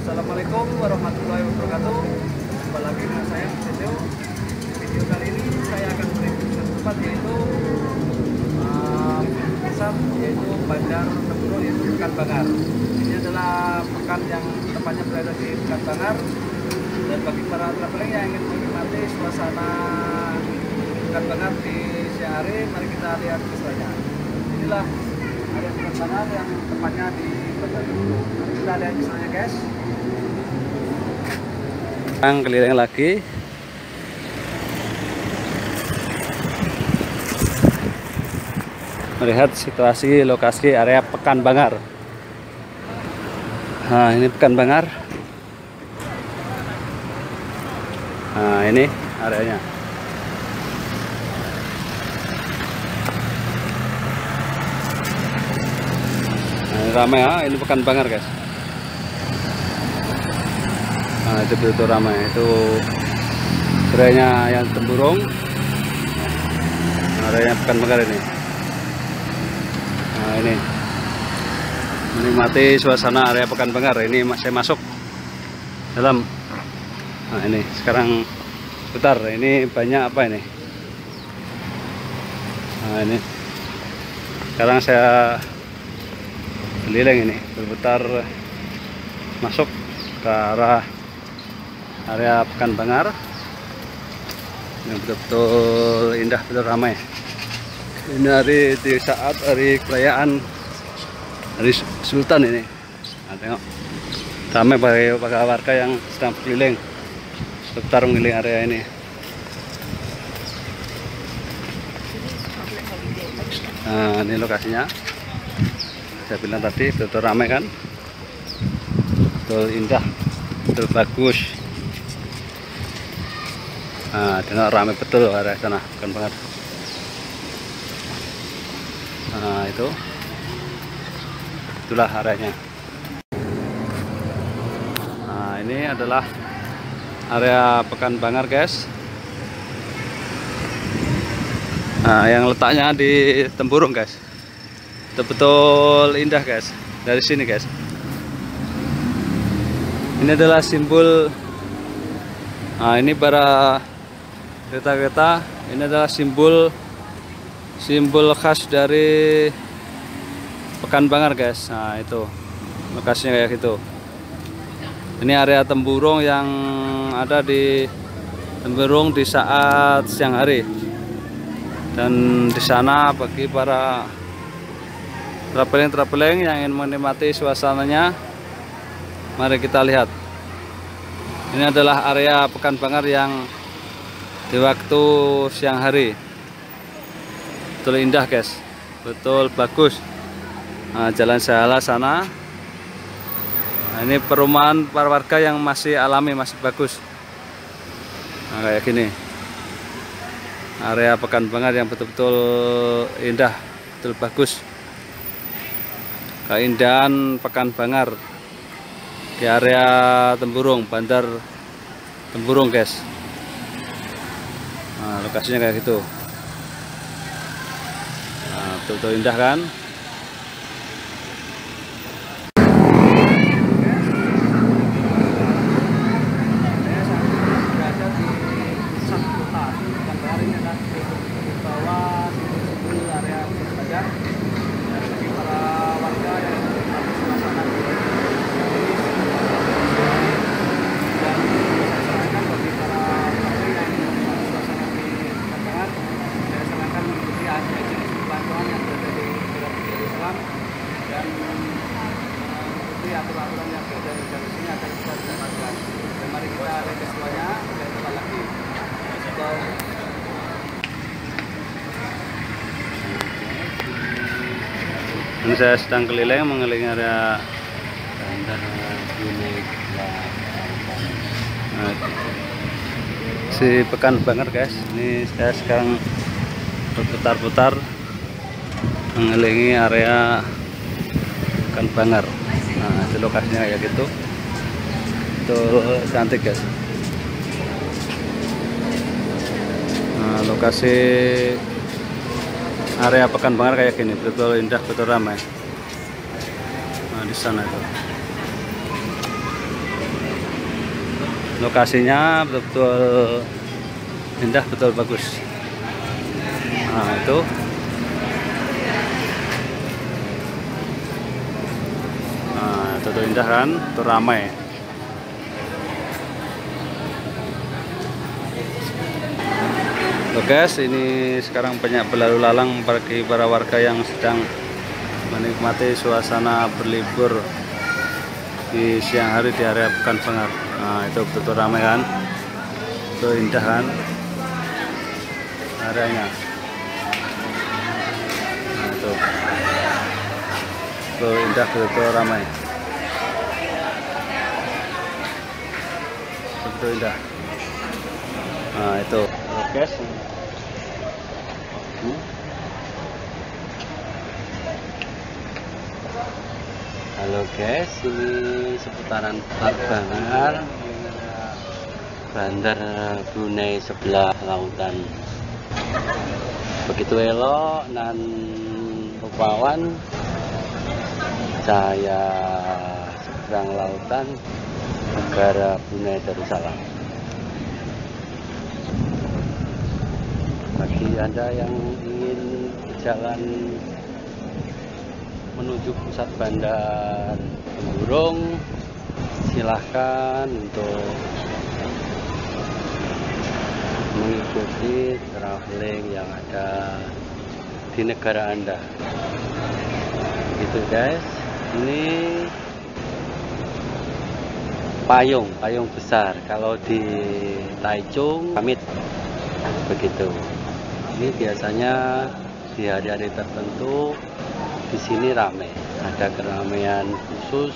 Assalamualaikum warahmatullahi wabarakatuh. Kembali lagi dengan saya Video. Di video kali ini saya akan mereview satu tempat yaitu pusat yaitu Bandar Temburo yaitu Pekan Bangar. Ini adalah pekan yang tepatnya berada di Pekan Bangar, dan bagi para traveling yang ingin menikmati suasana Pekan Bangar di siang hari, mari kita lihat keseruannya. Inilah area Pekan Bangar yang tepatnya di Bandar Temburo. Mari kita lihat keseruannya, guys. Keliling lagi. Melihat situasi lokasi area Pekan Bangar. Nah, ini Pekan Bangar. Nah, ini areanya. Nah, ini ramai ya, ini Pekan Bangar, guys. Nah, itu betul ramai. Itu areanya yang Temburung. Areanya Pekan Bangar ini. Nah, ini menikmati suasana area Pekan Bangar. Ini saya masuk dalam. Nah, ini sekarang putar. Ini banyak apa ini? Nah, ini sekarang saya keliling ini, berputar masuk ke arah area Pekan Bangar. Ini betul-betul indah, betul ramai. Ini hari di saat hari perayaan hari Sultan ini. Nah, tengok ramai bagi warga yang sedang berkeliling, berputar mengelilingi area ini. Nah, ini lokasinya. Saya bilang tadi betul ramai kan, betul indah, betul bagus. Nah, tengok ramai betul area sana, Pekan Bangar. Nah, itulah areanya. Nah, ini adalah area Pekan Bangar, guys. Nah, yang letaknya di Temburung, guys. Betul-betul indah, guys. Dari sini, guys. Ini adalah simbol. Nah, ini para kereta-kereta. Ini adalah simbol khas dari Pekan Bangar, guys. Nah, itu lokasinya kayak gitu. Ini area Temburung yang ada di Temburung di saat siang hari. Dan di sana bagi para traveling yang ingin menikmati suasananya, mari kita lihat. Ini adalah area Pekan Bangar yang di waktu siang hari. Betul indah, guys. Betul bagus. Nah, jalan salah sana. Nah, ini perumahan para warga yang masih alami, masih bagus. Nah, kayak gini. Area Pekan Bangar yang betul-betul indah, betul bagus. Keindahan Pekan Bangar di area Temburung, Bandar Temburung, guys. Nah, lokasinya kayak gitu. Nah, betul-betul indah kan. Aturan-aturan yang ada di sini akan kita dapatkan. Dan mari kita lihat semuanya. Dan kembali lagi. Ini saya sedang keliling mengelilingi area Bandar si Pekan Bangar, guys. Ini saya sekarang berputar-putar mengelilingi area Pekan Bangar. Nah, itu lokasinya kayak gitu. Itu cantik, guys. Nah, lokasi area Pekan Bangar kayak gini, betul indah, betul ramai. Nah, di sana itu. Lokasinya betul-betul indah, betul bagus. Nah itu tuh indah kan, tuh ramai. Oke guys, ini sekarang banyak berlalu lalang bagi para warga yang sedang menikmati suasana berlibur di siang hari di area Pekanbanger. Nah itu betul-betul ramai kan, itu indah kan areanya. Nah itu betul indah, betul-betul ramai, betul indah. Nah itu guys. Halo guys, ini seputaran Pekanbanger, Bandar Brunei sebelah lautan. Begitu elok nan rupawan cahaya seberang lautan negara Brunei Darussalam. Bagi Anda yang ingin berjalan menuju pusat bandar Temburung, silahkan untuk mengikuti traveling yang ada di negara Anda. Gitu guys, ini payung besar. Kalau di Taichung pamit begitu. Ini biasanya di hari-hari tertentu di sini ramai, ada keramaian khusus.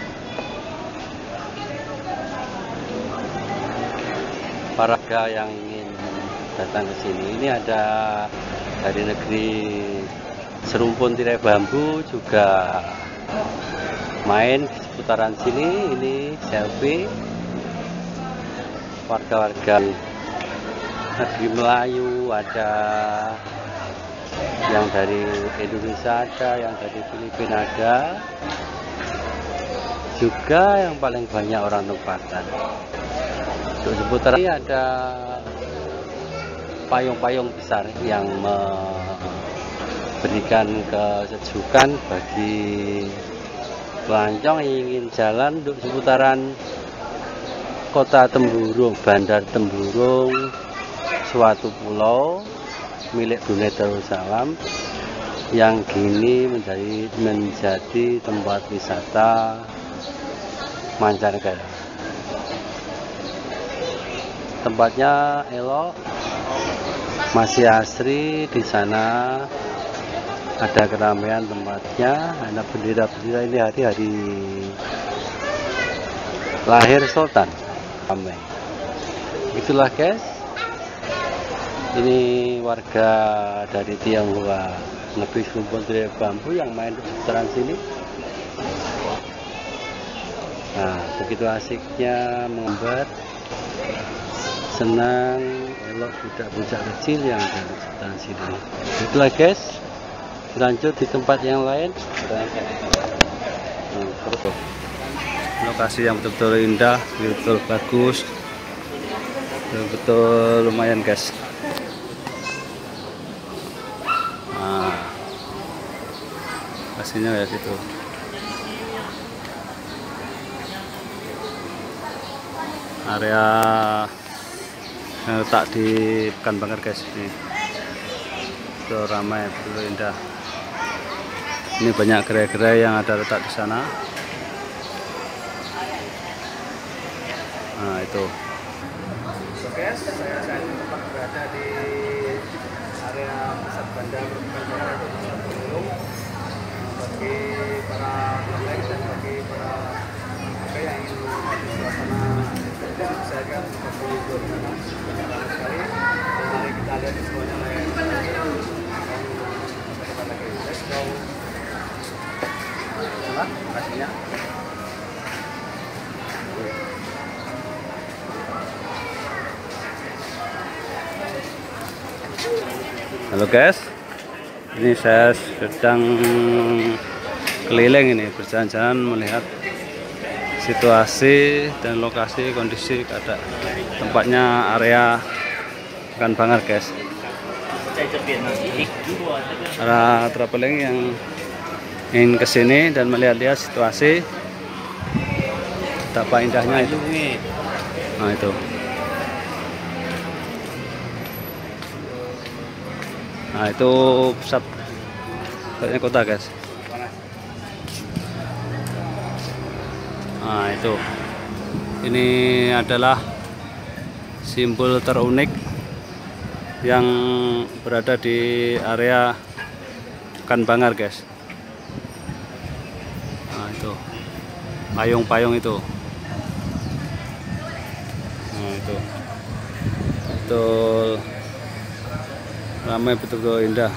Para warga yang ingin datang ke sini, ini ada dari negeri Serumpun Tirai Bambu juga main di seputaran sini. Ini selfie warga-warga negeri Melayu, ada yang dari Indonesia, ada yang dari Filipina, ada juga yang paling banyak orang tempatan. Untuk seputaran ini ada payung-payung besar yang memberikan kesejukan bagi pelancong yang ingin jalan untuk seputaran kota Temburung, Bandar Temburung, suatu pulau milik Brunei Darussalam yang kini menjadi tempat wisata mancanegara. Tempatnya elok, masih asri. Di sana ada keramaian tempatnya, ada bendera-bendera. Ini hari-hari lahir Sultan. Ramai. Itulah guys. Ini warga dari Tionghoa negeri Serumpun Tirai Bambu yang main di seputaran sini. Nah, begitu asiknya menggambar, senang, elok budak-budak kecil yang ada di seputaran sini. Itulah guys. Lanjut di tempat yang lain. Lokasi yang betul-betul indah, betul bagus, betul lumayan guys. Nah, lokasinya kayak gitu. Area yang letak di Pekanbanger guys, ini betul ramai, betul indah. Ini banyak gerai-gerai yang ada letak di sana. Nah itu. Oke, saya saat ini tempat berada di area pusat bandar Pekanbanger atau pusat Temburung. Bagi para pelancong dan bagi para warga yang ingin menikmati suasana, saya akan seperti libur karena banyak sekali. Mari kita lihat semuanya lagi. Let's go. Lokasinya. Halo guys, ini saya sedang keliling ini, berjalan-jalan melihat situasi dan lokasi kondisi keadaan tempatnya area Pekanbanger guys. Para traveling yang ingin kesini dan melihat-lihat situasi betapa indahnya itu. Nah itu. Nah itu pusatnya kota guys. Nah itu. Ini adalah simbol terunik yang berada di area Pekanbanger guys. Nah itu payung-payung itu. Nah itu betul ramai, betul-betul indah.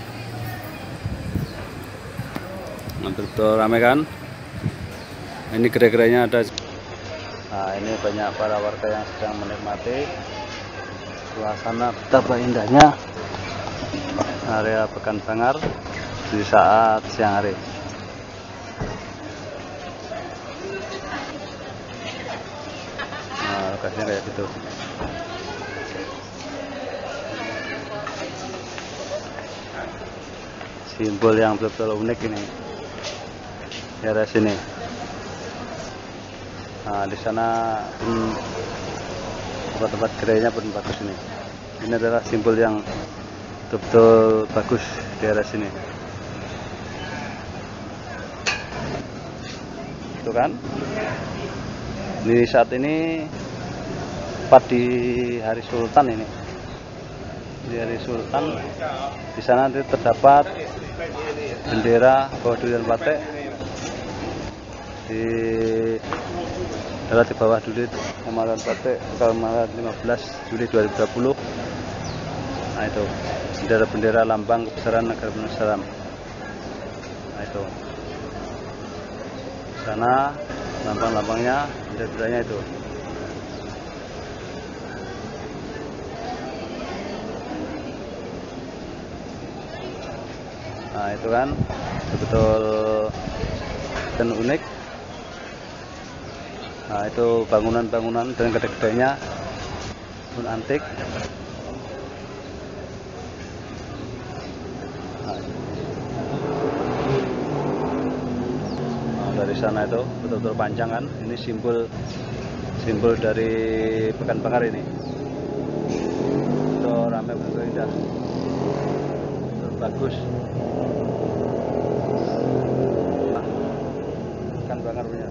Nah, betul ramai kan. Ini gerai-gerainya ada. Nah ini banyak para warga yang sedang menikmati suasana betapa indahnya area Pekanbanger di saat siang hari. Nah lokasinya kayak gitu. Simbol yang betul-betul unik ini di area sini. Nah di sana tempat-tempat gerainya pun bagus ini. Ini adalah simbol yang betul-betul bagus di area sini. Itu kan? Ini saat ini tepat di hari Sultan ini. Di hari Sultan di sana nanti terdapat bendera bawah duli dan batik. Di bawah duli Kemaran Batik Kemaran 15 Juli 2020. Nah itu bendera lambang kebesaran negara Indonesia. Nah itu sana lambang-lambangnya, bendera-benderanya itu. Nah itu kan betul dan unik. Nah itu bangunan-bangunan dan kedai-kedainya pun antik. Nah, dari sana itu betul-betul panjang kan. Ini simbol dari Pekanbanger ini. Itu ramai, betul indah, betul bagus. Nah, Pekanbanger punya.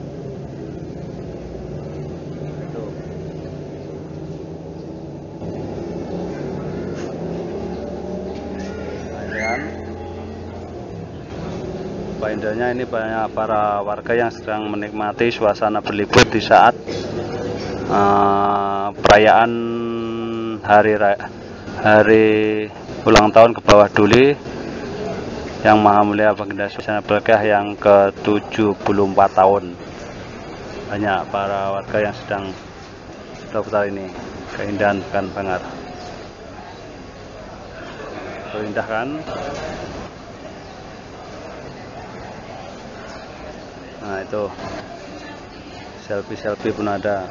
Indahnya ini banyak para warga yang sedang menikmati suasana berlibur di saat perayaan hari ulang tahun ke bawah duli yang Maha Mulia Baginda Suasana Berkah yang ke-74 tahun. Banyak para warga yang sedang putar ini keindahan Pekanbanger. Indah kan? Nah itu selfie pun ada.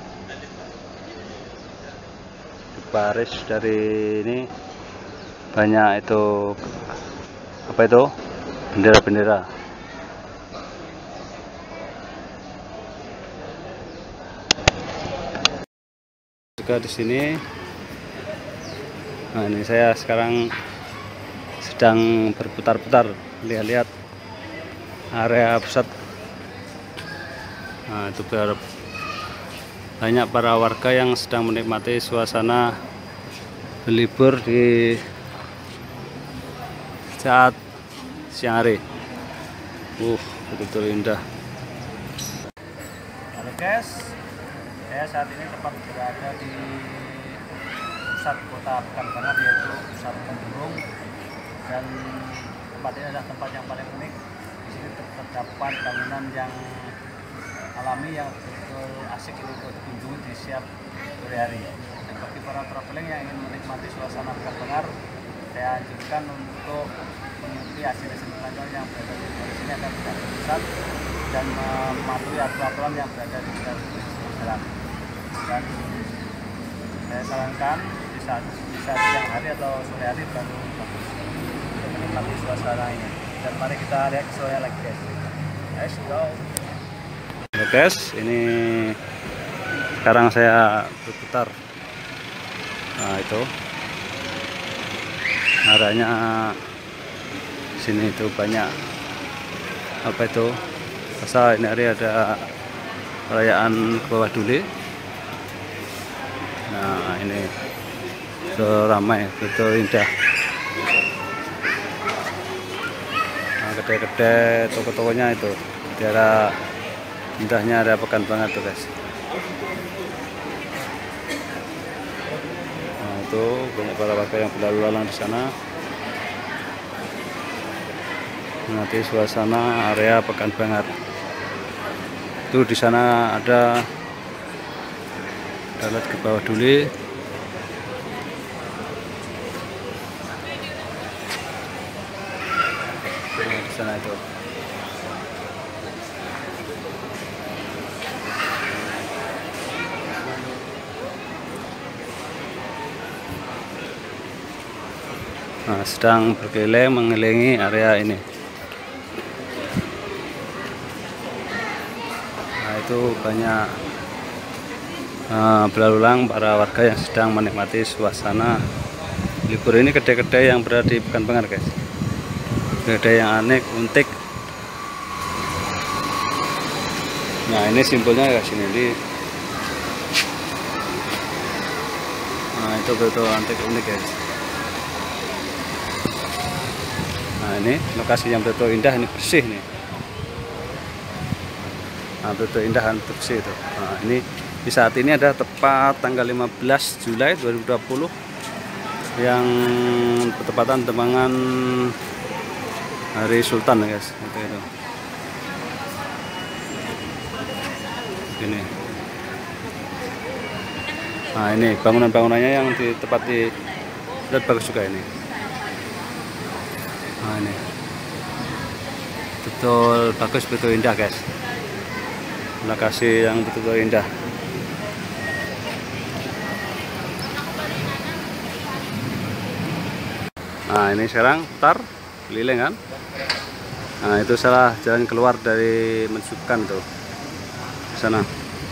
Di baris dari ini banyak itu apa itu bendera-bendera. Juga di sini. Nah ini saya sekarang sedang berputar-putar lihat-lihat area pusat. Nah itu banyak para warga yang sedang menikmati suasana berlibur di saat siang hari. Betul-betul indah. Halo guys, saya saat ini tepat berada di pusat kota Pekanbanger, yaitu pusat Kendurung, dan tempat ini adalah tempat yang paling unik. Di sini terdapat bangunan yang alami yang betul asik untuk dikunjungi di setiap sore hari. Dan bagi para traveling yang ingin menikmati suasana Pekanbanger, saya anjurkan untuk mengikuti hasil-hasil pelajaran yang berada di sini agar tidak tersesat dan mematuhi aturan yang berada di sekitar jalan. Dan saya sarankan di saat siang hari atau sore hari terlalu bagus untuk menikmati suasana ini. Dan mari kita lihat keseruannya lagi guys. Let's go. Oke guys, ini sekarang saya berputar. Nah itu arahnya sini itu banyak apa itu pasal ini hari ada perayaan Bawah Duli. Nah ini betul ramai, betul indah. Nah, kedai-kedai toko-tokonya itu daerah indahnya ada Pekan Bangar tuh guys. Nah itu banyak para warga yang berlalu lalang di sana. Nanti suasana area Pekan Bangar. Itu di sana ada lihat ke bawah dulu. Nah, di sana itu. Nah, sedang berkeliling mengelilingi area ini. Nah, itu banyak berlalu lalang para warga yang sedang menikmati suasana libur ini. Kedai-kedai yang berada di Pekan Bangar guys, kedai yang aneh, unik. Nah ini simbolnya guys ini. Nah itu betul antik unik guys. Nah ini lokasi yang betul indah, ini bersih nih. Nah betul indah dan bersih itu. Nah ini di saat ini ada tepat tanggal 15 Juli 2020 yang bertepatan dengan Hari Sultan guys. Itu. Ini. Nah ini bangunan-bangunannya yang ditempati lihat bagus juga ini. Nah ini betul bagus, betul indah guys. Lokasi yang betul indah. Nah ini sekarang putar keliling kan. Nah itu salah jalan keluar dari Mensukan tuh sana.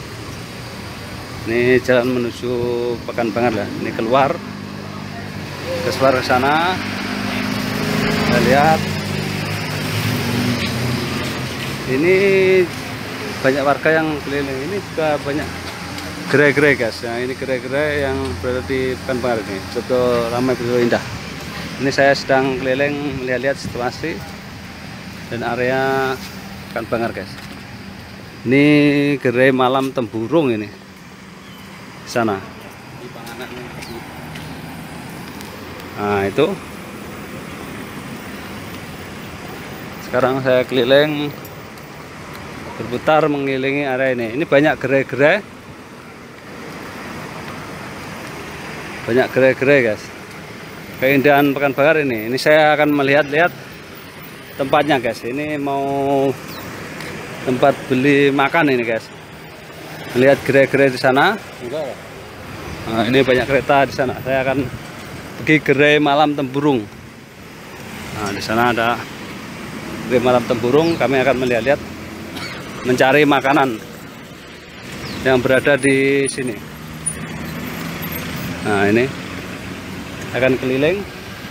Ini jalan menuju Pekan Bangar lah. Ini keluar ke sana. Kita lihat ini banyak warga yang keliling. Ini juga banyak gerai-gerai guys. Nah ini gerai-gerai yang berada di Pekan Bangar ini betul ramai, betul indah. Ini saya sedang keliling melihat-lihat situasi dan area Pekan Bangar guys. Ini gerai malam tempurung ini di sana. Nah itu sekarang saya keliling berputar mengelilingi area ini. Ini banyak gerai-gerai, guys. Keindahan Pekan Bangar ini. Ini saya akan melihat-lihat tempatnya guys. Ini mau tempat beli makan ini guys. Melihat gerai-gerai di sana. Nah, ini banyak kereta di sana. Saya akan pergi gerai malam tempurung. Nah, di sana ada gerai malam tempurung. Kami akan melihat-lihat, mencari makanan yang berada di sini. Nah, ini akan keliling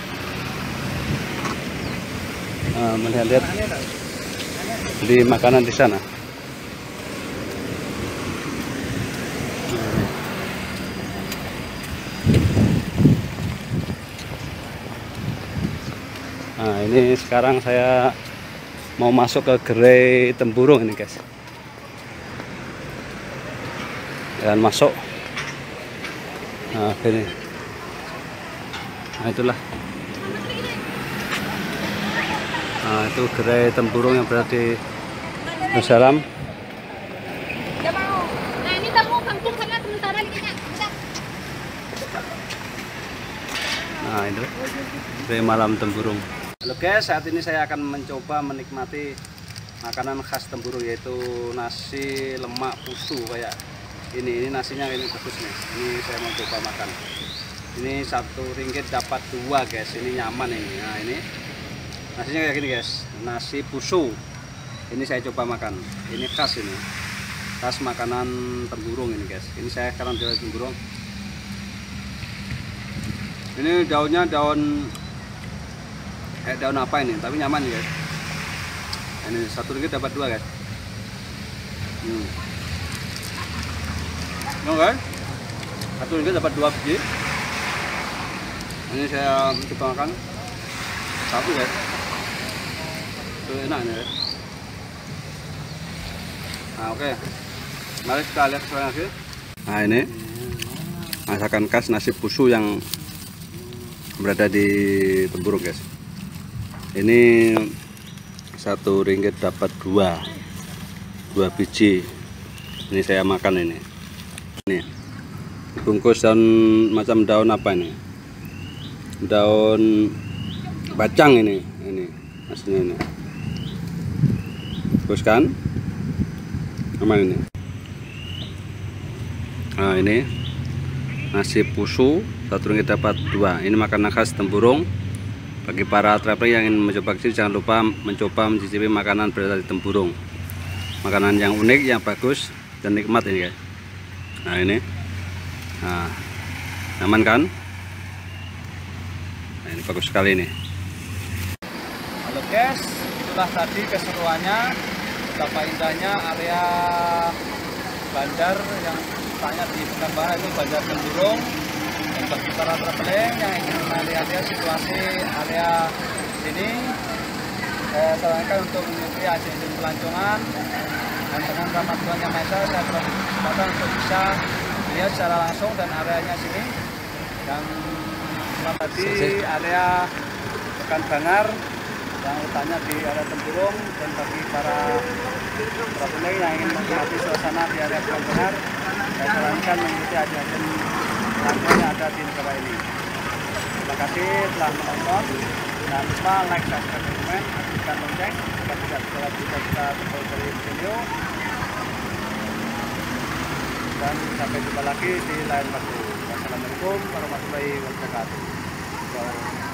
melihat-lihat di makanan di sana. Nah ini sekarang saya mau masuk ke gerai tempurung ini guys. Dan masuk. Nah ini. Nah itulah. Nah itu gerai tempurung yang berada di Nusalam. Nah ini kamu kampung sana sementara lihatnya. Nah itu gerai malam tempurung. Halo guys, saat ini saya akan mencoba menikmati makanan khas Temburung, yaitu nasi lemak pusu kayak ini. Ini nasinya ini bagus nih. Ini saya mau coba makan. Ini Rp1 dapat 2 guys. Ini nyaman ini. Nah ini nasinya kayak gini guys. Nasi pusu. Ini saya coba makan. Ini khas ini. Khas makanan Temburung ini guys. Ini saya sekarang di Temburung. Ini daunnya daun apa ini? Tapi nyaman ya guys. Ini Rp1 dapat 2 guys. Oke, Rp1 dapat 2 biji. Ini saya coba makan satu guys. Itu enak ini guys. Nah oke, mari kita lihat lagi. Nah ini masakan khas nasi pusu yang berada di Temburung guys. Ini Rp1 dapat 2 biji. Ini saya makan ini. Ini bungkus daun macam daun apa ini? Daun bacang ini nasinya ini. Bagus kan? Aman ini. Nah ini nasi pusu Rp1 dapat 2. Ini makanan khas Temburung. Bagi para traveler yang ingin mencoba kesini, jangan lupa mencoba mencicipi makanan berada di Temburung. Makanan yang unik, yang bagus dan nikmat ini guys. Nah ini, nah nyaman kan? Nah, ini bagus sekali ini. Halo guys, itulah tadi keseruannya, betapa indahnya area bandar yang tanya di Pekanbaru itu bandar Temburung. Dan bagi para traveling yang ingin melihat situasi area sini, saya sarankan untuk mengikuti agen pelancongan. Dan dengan rahmat Tuhan Yang Maha Esa, saya berhasil kesempatan untuk bisa melihat secara langsung dan areanya sini. Dan tadi area Pekanbaru yang letaknya di area Temburung, dan bagi para traveling yang ingin menikmati suasana di area Pekanbaru, saya sarankan mengikuti agen pelancongan yang ada di negara ini. Terima kasih telah menonton. Jangan lupa like, subscribe, dan komen, aktifkan lonceng agar tidak ketinggalan berita dari video. Dan sampai jumpa lagi di lain waktu. Wassalamualaikum warahmatullahi wabarakatuh.